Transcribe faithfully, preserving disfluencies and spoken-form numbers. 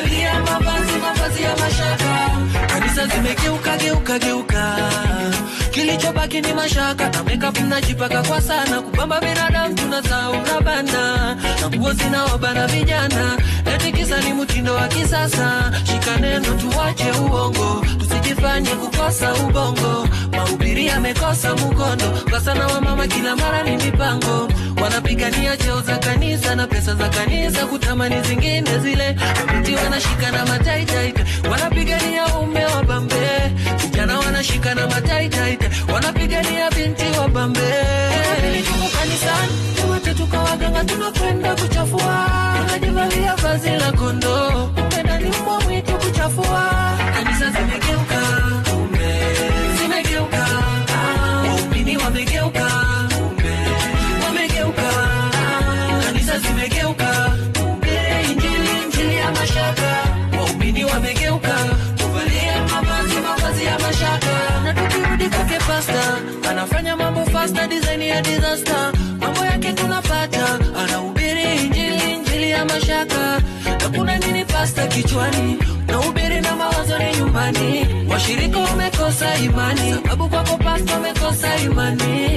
kuvalia mavazi mavazi ya mashaka. Kanisa zimegeuka geuka geuka, kilichobaki ni mashaka. Na makeup mnajipaka kwa sana, kupamba binadamu tunasahau rabana, na nguo zinaobana vijana, eti kisa ni mtindo wa kisasa. Shika neno tuache uongo, tusijifanye kukosa ubongo. Mahubiri yamekosa mkondo, kwa sana wa mama kila mara ni mipango. Wanapigania cheo za kanisa na pesa za kanisa, kutamani zingine zile. Wapiti wanashika na mataitaita, wanapigania ume wa bambe. Vijana wanashika na mataitaita, wanapigania binti wa bambe. Tuko kanisani, tumetetu kwa waganga tunakwenda kuchafua. Tunajivalia vazi la kondoo, upenda ni mbwa mwitu kuchafua. Kanisa zimegeuka, ume zimegeuka, waumini wamegeuka, ume wamegeuka. Kanisa zimegeuka, ume injili injili ya mashaka. Waumini wamegeuka, kuvalia mavazi mavazi ya mashaka. Na tukirudi kwake pasta, anafanya mambo faster, design ya disaster. Mambo yake tunapata, anahubiri injili injili ya mashaka. Na kuna nini pasta kichwani, na ubiri na mawazo ni nyumbani. Washirika wamekosa imani, sababu kwako pasta wamekosa imani.